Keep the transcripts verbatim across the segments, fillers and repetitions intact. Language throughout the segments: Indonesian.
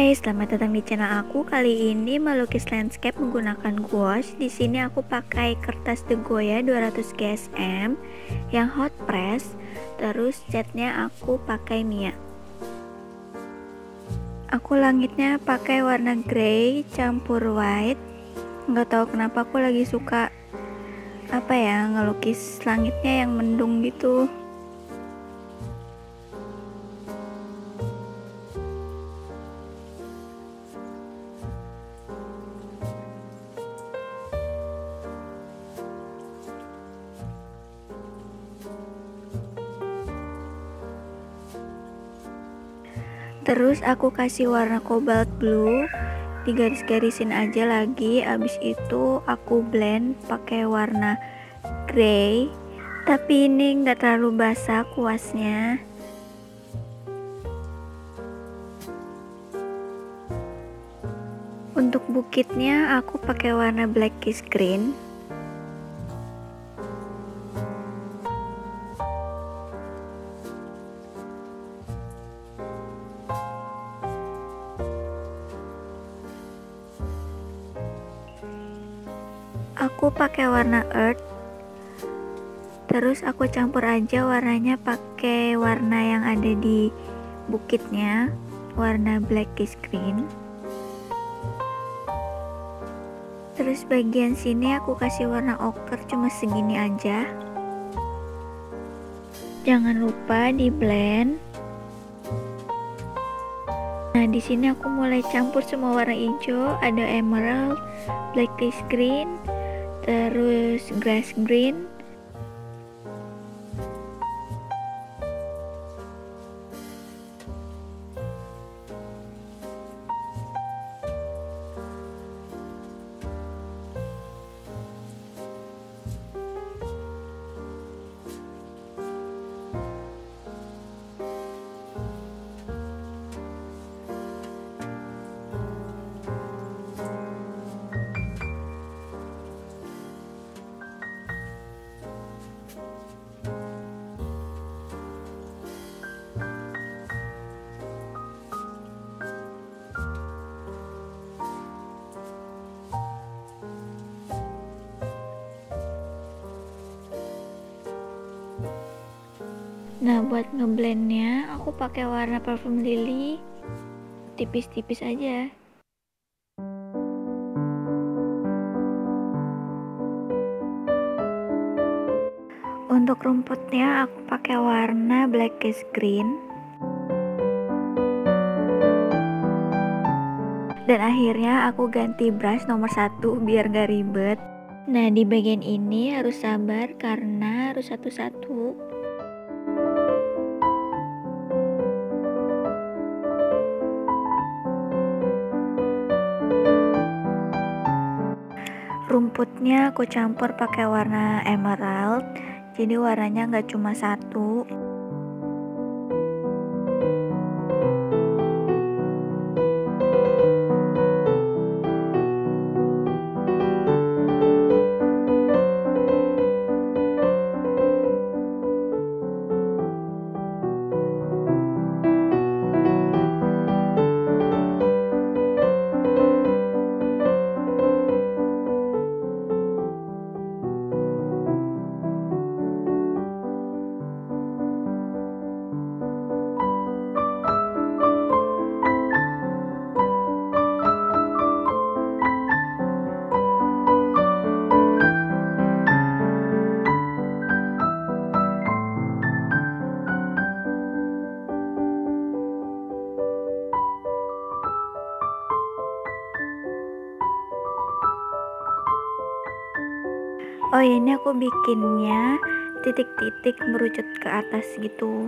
Hai, selamat datang di channel aku. Kali ini melukis landscape menggunakan gouache. Di sini aku pakai kertas De Goya dua ratus gram yang hot press. Terus catnya aku pakai Mia. Aku langitnya pakai warna grey campur white. Nggak tahu kenapa aku lagi suka apa ya ngelukis langitnya yang mendung gitu. Terus aku kasih warna cobalt blue, digaris-garisin aja lagi. Abis itu aku blend pakai warna grey, tapi ini nggak terlalu basah kuasnya. Untuk bukitnya aku pakai warna blackish green. Aku pakai warna earth, terus aku campur aja warnanya pakai warna yang ada di bukitnya, warna blackish green. Terus bagian sini aku kasih warna ochre cuma segini aja. Jangan lupa di blend. Nah, di sini aku mulai campur semua warna hijau, ada emerald, blackish green, terus grass green. Nah, buat ngeblendnya aku pakai warna parfum lily tipis-tipis aja. Untuk rumputnya aku pakai warna blackish green. Dan akhirnya aku ganti brush nomor satu biar gak ribet. Nah, di bagian ini harus sabar karena harus satu-satu. Rumputnya aku campur pakai warna emerald, jadi warnanya nggak cuma satu. Oh, ini aku bikinnya titik-titik merucut ke atas gitu.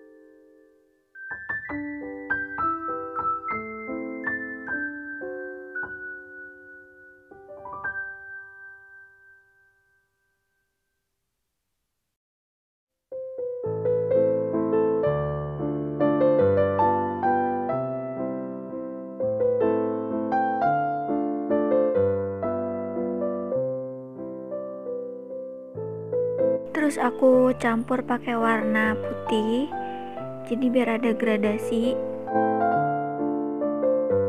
Terus aku campur pakai warna putih, jadi biar ada gradasi.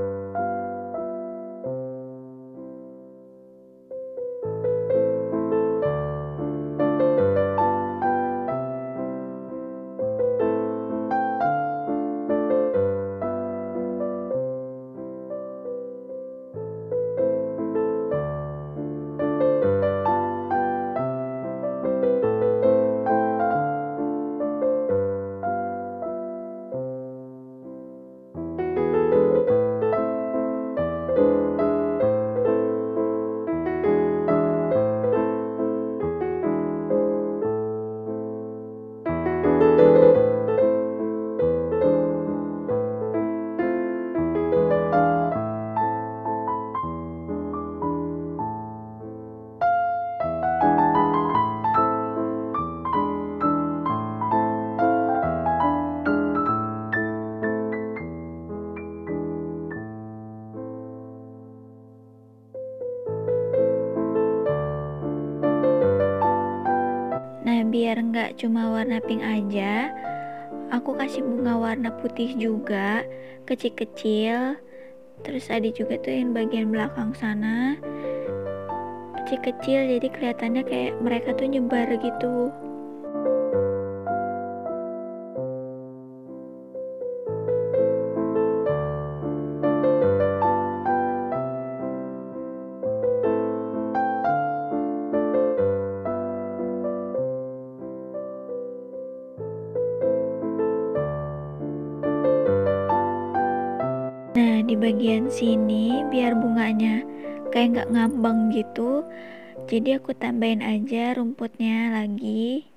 biar nggak cuma warna pink aja, aku kasih bunga warna putih juga, kecil-kecil. Terus ada juga tuh yang bagian belakang sana, kecil-kecil, jadi kelihatannya kayak mereka tuh nyebar gitu. Nah, di bagian sini biar bunganya kayak nggak ngambang gitu, jadi aku tambahin aja rumputnya lagi.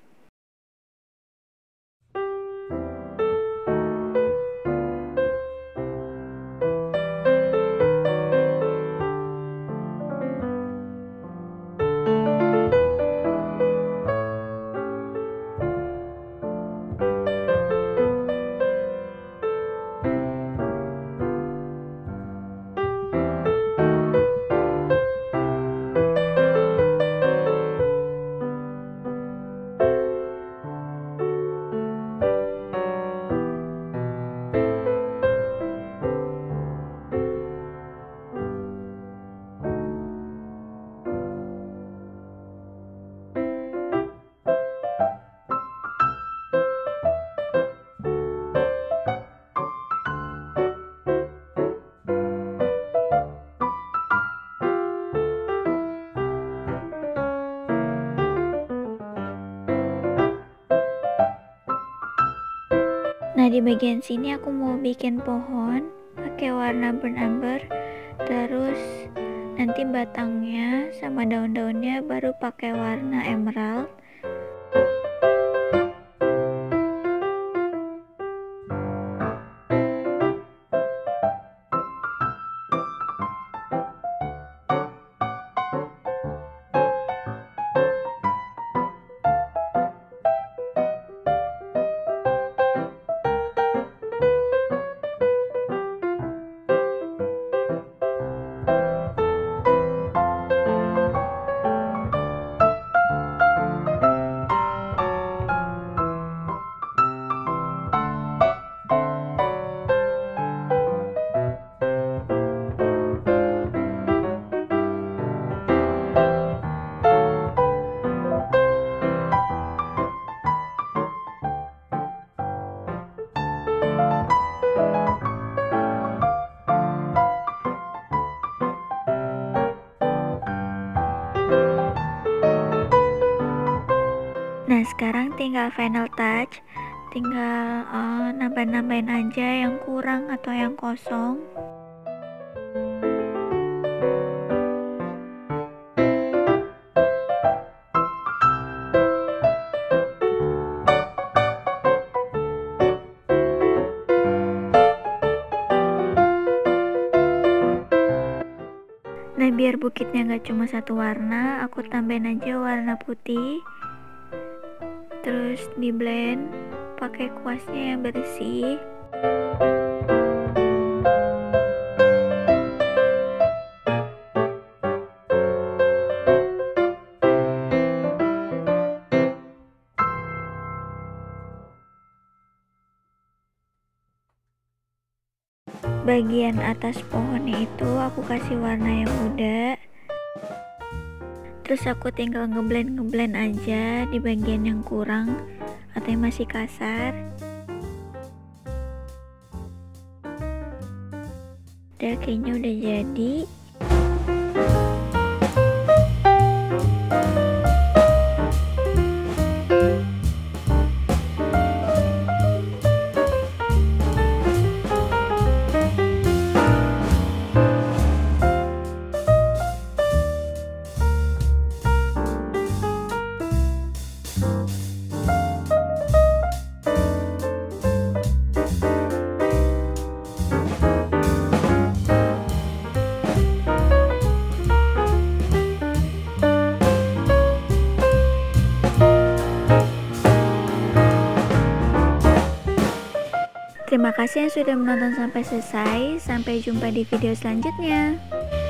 Nah, di bagian sini aku mau bikin pohon pakai warna burnt umber, terus nanti batangnya sama daun-daunnya baru pakai warna emerald. Nah, sekarang tinggal final touch, tinggal uh, nambah-nambahin aja yang kurang atau yang kosong. Nah, biar bukitnya nggak cuma satu warna, aku tambahin aja warna putih. Terus di blend pakai kuasnya yang bersih. Bagian atas pohonnya itu aku kasih warna yang muda. Terus aku tinggal ngeblend ngeblend aja di bagian yang kurang atau yang masih kasar. Udah, kayaknya udah jadi. Terima kasih yang sudah menonton sampai selesai. Sampai jumpa di video selanjutnya.